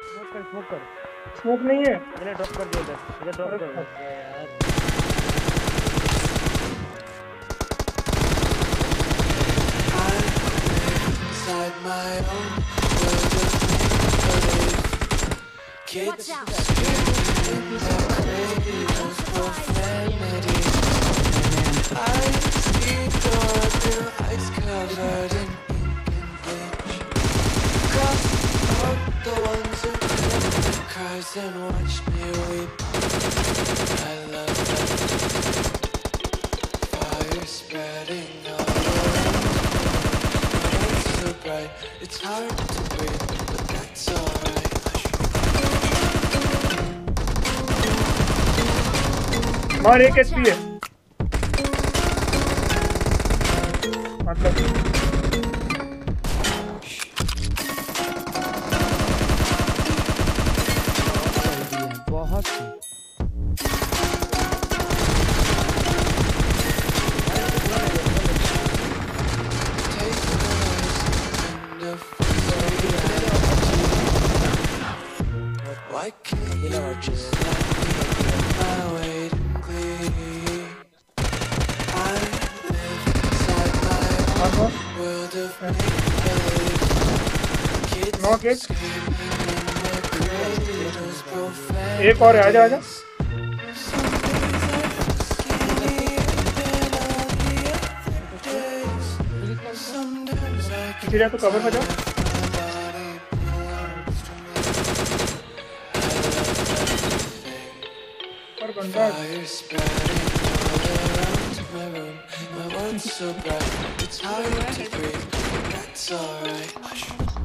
Smoke कर। Smoke नहीं है। मैंने ड्रॉप कर दिया इधर ड्रॉप कर यार। Inside my own world of make-believe. Kids screaming in their cradles, profanity. I see door through ice covered in ink and bleach. Cross out the ones who heard my cries and watched me weep. I love that fire spreading all around. It's so bright, it's hard to breathe, but that's alright. मार एक HP है मतलब बहुत Why can't you just let me get my weight in glee? I live inside my own world of make-believe. Kids screaming in their cradles, profanity. एक और है, आजा आजा Some days I feel skinny and all the other days. Sometimes I किसी जा तो cover में जाओ fire spreading all around my room. My world's so bright, it's hard to breathe, but that's alright.